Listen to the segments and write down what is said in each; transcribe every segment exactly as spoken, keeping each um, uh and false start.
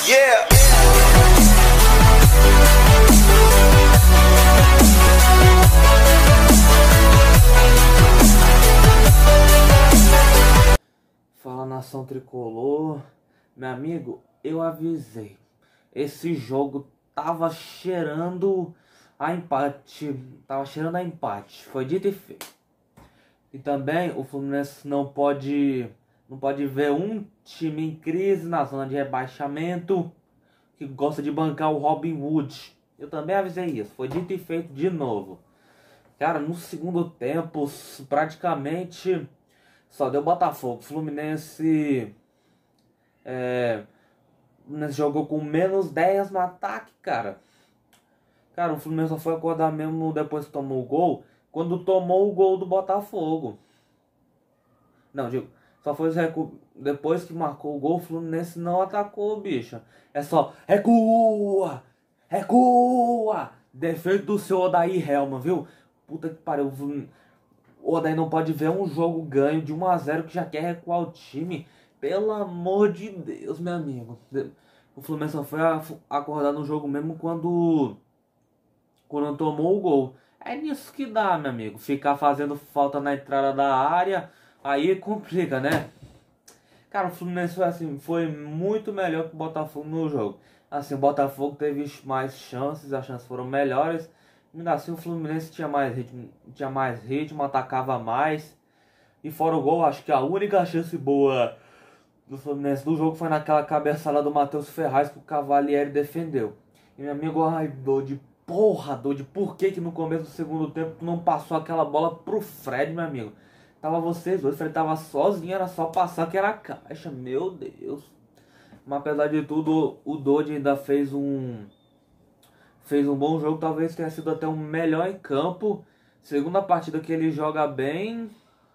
Yeah. Fala, nação tricolor. Meu amigo, eu avisei. Esse jogo tava cheirando a empate. Tava cheirando a empate. Foi dito e feito. E também o Fluminense não pode, não pode ver um time em crise na zona de rebaixamento que gosta de bancar o Robin Hood. Eu também avisei isso. Foi dito e feito de novo. Cara, no segundo tempo, praticamente só deu Botafogo. Fluminense, é, Fluminense jogou com menos dez no ataque, cara. Cara, o Fluminense só foi acordar mesmo depois que tomou o gol. Quando tomou o gol do Botafogo. Não, digo, só foi recu... depois que marcou o gol, o Fluminense não atacou, bicho. É só recua, recua. Defeito do seu Odair Helman, viu? Puta que pariu. O Odair não pode ver um jogo ganho de um a zero que já quer recuar o time. Pelo amor de Deus, meu amigo. O Fluminense só foi acordar no jogo mesmo quando, quando tomou o gol. É nisso que dá, meu amigo. Ficar fazendo falta na entrada da área, aí complica, né? Cara, o Fluminense foi, assim, foi muito melhor que o Botafogo no jogo. Assim, o Botafogo teve mais chances, as chances foram melhores. Ainda assim, o Fluminense tinha mais ritmo, tinha mais ritmo, atacava mais. E fora o gol, acho que a única chance boa do Fluminense do jogo foi naquela cabeçada do Matheus Ferraz que o Cavalieri defendeu. E meu amigo, ai, dor de porra, dor de por que que no começo do segundo tempo tu não passou aquela bola pro Fred, meu amigo? Tava vocês dois, o Fred tava sozinho, era só passar que era caixa, meu Deus. Mas apesar de tudo, o Dodge ainda fez um fez um bom jogo, talvez tenha sido até o melhor em campo. Segunda partida que ele joga bem.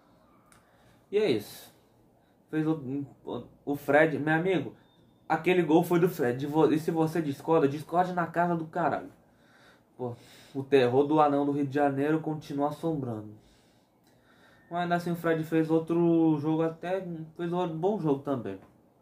E é isso. Fez o, o Fred, meu amigo, aquele gol foi do Fred. E se você discorda, discorde na casa do caralho. Pô, o terror do anão do Rio de Janeiro continua assombrando. Mas ainda assim o Fred fez outro jogo até. Fez um bom jogo também.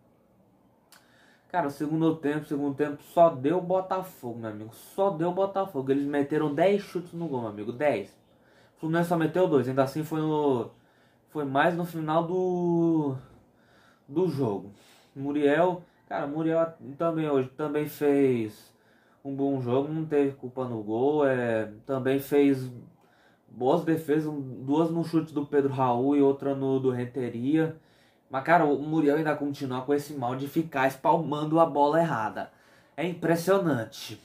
Cara, o segundo tempo, segundo tempo só deu Botafogo, meu amigo. Só deu Botafogo. Eles meteram dez chutes no gol, meu amigo. dez. O Fluminense só meteu dois. Ainda assim foi no. Foi mais no final do. Do jogo. Muriel. Cara, Muriel também hoje também fez um bom jogo. Não teve culpa no gol. É, também fez boas defesas. Duas no chute do Pedro Raul e outra no do Renteria. Mas, cara, o Muriel ainda continua com esse mal de ficar espalmando a bola errada. É impressionante.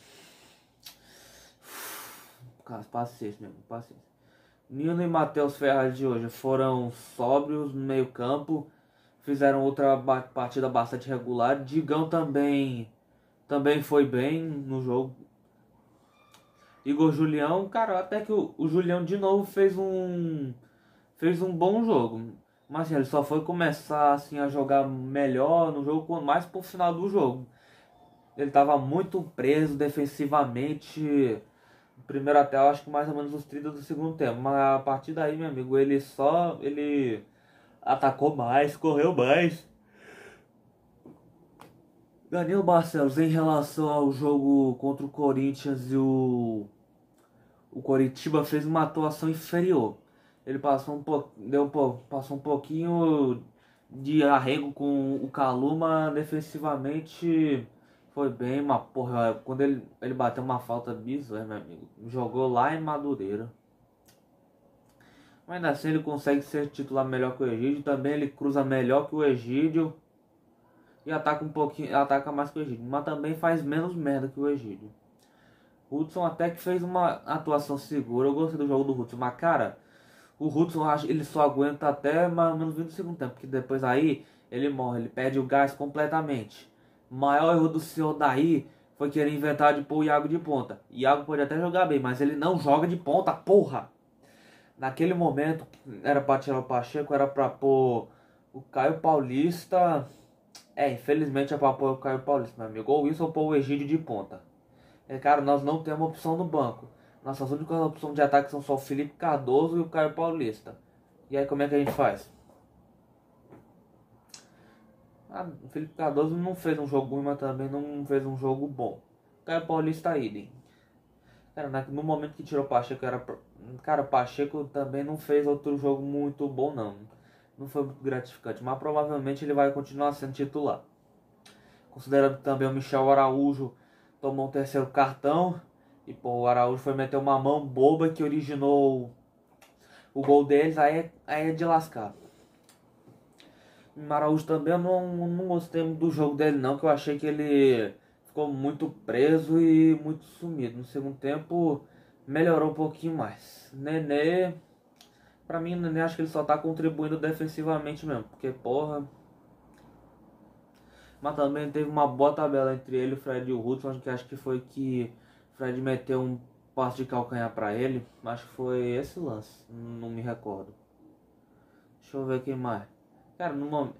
Cara, paciência mesmo, paciência. Nino e Matheus Ferraz de hoje foram sóbrios no meio campo. Fizeram outra partida bastante regular. Digão também, também foi bem no jogo. Igor Julião, cara, até que o, o Julião de novo fez um, fez um bom jogo. Mas assim, ele só foi começar assim, a jogar melhor no jogo mais pro final do jogo. Ele estava muito preso defensivamente. Primeiro até eu acho que mais ou menos os trinta do segundo tempo. Mas a partir daí, meu amigo, ele só. Ele atacou mais, correu mais. Danilo Barcelos, em relação ao jogo contra o Corinthians e o. O Coritiba fez uma atuação inferior. Ele passou um pouco, deu um pouco, passou um pouquinho de arrego com o Kaluma defensivamente. Foi bem, mas porra, quando ele, ele bateu uma falta bizarra, meu amigo. Jogou lá em Madureira. Mas ainda assim ele consegue ser titular melhor que o Egídio. Também ele cruza melhor que o Egídio. E ataca um pouquinho, ataca mais que o Egídio. Mas também faz menos merda que o Egídio. O Hudson até que fez uma atuação segura. Eu gostei do jogo do Hudson, mas cara. O Hudson, ele só aguenta até mais ou menos vinte segundos tempo, porque depois aí ele morre, ele perde o gás completamente. O maior erro do senhor daí foi querer inventar de pôr o Iago de ponta. Iago pode até jogar bem, mas ele não joga de ponta, porra! Naquele momento, era pra tirar o Pacheco, era pra pôr o Caio Paulista. É, infelizmente é pra pôr o Caio Paulista, meu amigo. Ou isso ou pôr o Egídio de ponta. É, cara, nós não temos opção no banco. Nossas únicas opções de ataque são só o Felipe Cardoso e o Caio Paulista. E aí como é que a gente faz? Ah, o Felipe Cardoso não fez um jogo ruim, mas também não fez um jogo bom. Caio Paulista idem. Cara, no momento que tirou o Pacheco, era. Cara, o Pacheco também não fez outro jogo muito bom, não. Não foi muito gratificante, mas provavelmente ele vai continuar sendo titular. Considerando que também o Michel Araújo tomou um terceiro cartão. E pô, o Araújo foi meter uma mão boba que originou o gol deles, aí é, aí é de lascar. O Araújo também eu não, não gostei muito do jogo dele não, que eu achei que ele ficou muito preso e muito sumido. No segundo tempo melhorou um pouquinho mais. Nenê, pra mim o Nenê acho que ele só tá contribuindo defensivamente mesmo, porque porra. Mas também teve uma boa tabela entre ele, o Fred e o Hudson, que acho que foi que o Fred meteu um passe de calcanhar pra ele. Acho que foi esse lance, não me recordo. Deixa eu ver quem mais. Cara, no momento.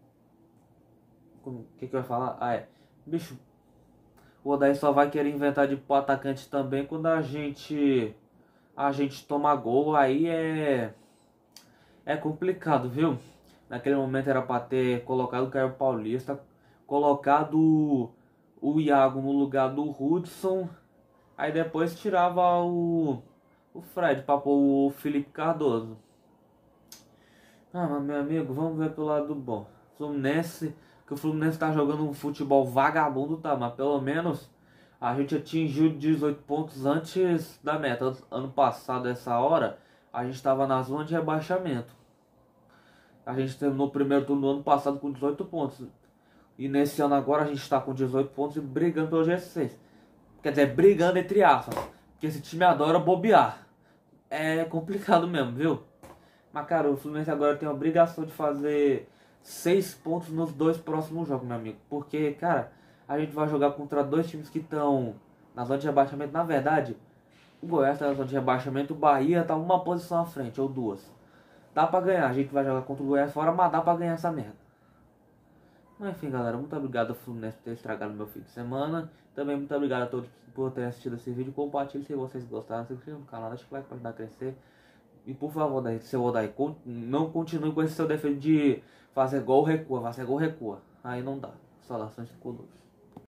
O que, que eu ia falar? Ah, é. Bicho, o Odair só vai querer inventar de pôr atacante também quando a gente. A gente toma gol. Aí é. É complicado, viu? Naquele momento era pra ter colocado o Caio Paulista, colocado o Iago no lugar do Hudson. Aí depois tirava o. O Fred pra pôr o Felipe Cardoso. Ah, mas meu amigo, vamos ver pelo lado bom. Fluminense, que o Fluminense tá jogando um futebol vagabundo, tá? Mas pelo menos a gente atingiu dezoito pontos antes da meta. Ano passado, essa hora, a gente tava na zona de rebaixamento. A gente terminou o primeiro turno do ano passado com dezoito pontos. E nesse ano agora a gente tá com dezoito pontos e brigando pelo G seis. Quer dizer, brigando entre aspas. Porque esse time adora bobear. É complicado mesmo, viu? Mas, cara, o Fluminense agora tem a obrigação de fazer seis pontos nos dois próximos jogos, meu amigo. Porque, cara, a gente vai jogar contra dois times que estão na zona de rebaixamento. Na verdade, o Goiás tá na zona de rebaixamento, o Bahia tá uma posição à frente, ou duas. Dá pra ganhar, a gente vai jogar contra o Goiás fora, mas dá pra ganhar essa merda. Mas enfim, galera, muito obrigado ao Fluminense por ter estragado meu fim de semana. Também muito obrigado a todos por terem assistido esse vídeo. Compartilhe se vocês gostaram, se inscreva no canal, deixa o like pra ajudar a crescer. E por favor, daí, seu Odair, não continue com esse seu defeito de fazer gol, recua, fazer gol, recua. Aí não dá. Saudações tricolores.